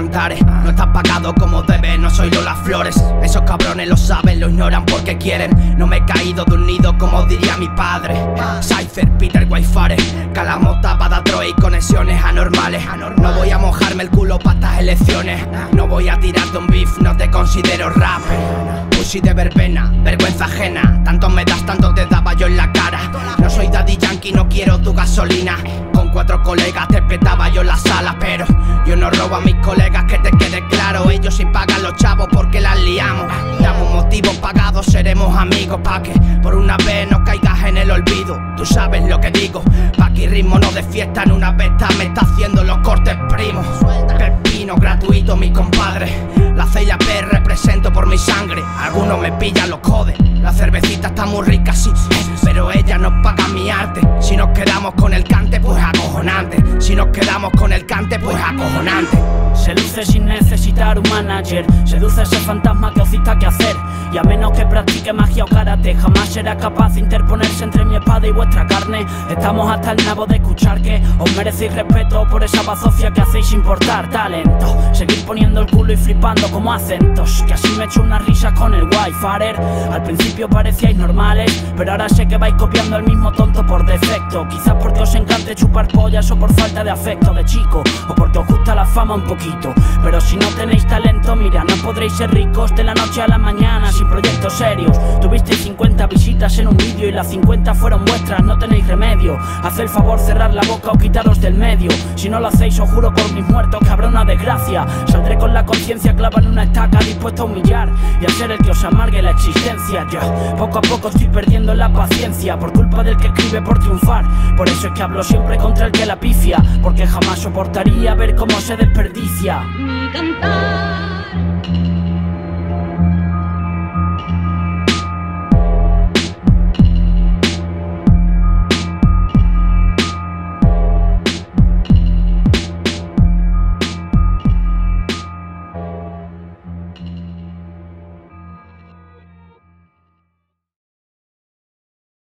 cantares. No estás pagado como debes, no soy Lola Flores. Esos cabrones lo saben, lo ignoran porque quieren. No me he caído de un nido como diría mi padre. Cypher, Peter, Wayfarer, Calamota, Badatroy y conexiones anormales. No voy a mojarme el culo para estas elecciones. No voy a tirarte un beef, no te considero rapper. Pussy de verbena, vergüenza ajena. Tanto me das, tanto te daba yo en la cara. No soy Daddy Yankee, no quiero tu gasolina. Con 4 colegas te petaba yo en la sala. Pero yo no robo a mis colegas, que te quede claro. Ellos sí pagan los chavos porque las liamos. Damos motivos pagados, seremos amigos. Pa' que por una vez no caigas en el olvido. Tú sabes lo que digo. Pa' que ritmo no de fiesta en una beta. Me está haciendo los cortes primos. Pepino gratuito, mi compadre. La CIAP represento por mi sangre. Algunos me pillan los codes. La cervecita está muy rica, sí, pero ella no paga mi arte. Si nos quedamos con el cante, pues acojonante. Si nos quedamos con el cante, pues acojonante. Se luce sin necesitar un manager. Seduce ese fantasma que os cita que hacer. Y a menos que practique magia o karate, jamás será capaz de interponerse entre mi espada y vuestra carne. Estamos hasta el nabo de escuchar que os merecéis respeto por esa bazofia que hacéis importar talento. Seguir poniendo el culo y flipando como acentos, que así me echo unas risas con el Wayfarer. Al principio parecíais normales, pero ahora sé que vais copiando el mismo tonto por defecto. Quizás porque os encante chupar pollas o por falta de afecto de chico, o porque os gusta la fama un poquito. Pero si no tenéis talento, mira, no podréis ser ricos de la noche a la mañana sin proyectos serios. Tuvisteis 50 visitas en un vídeo y las 50 fueron vuestras, no tenéis remedio. Haced el favor cerrar la boca o quitaros del medio. Si no lo hacéis, os juro por mis muertos que habrá una desgracia. Saldré con la conciencia clavada en una estaca, dispuesto a humillar y a ser el que os amargue la existencia. Ya, poco a poco estoy perdiendo la paciencia por culpa del que escribe por triunfar. Por eso es que hablo siempre contra el que la pifia, porque jamás soportaría ver cómo se desperdicia. Mi cantar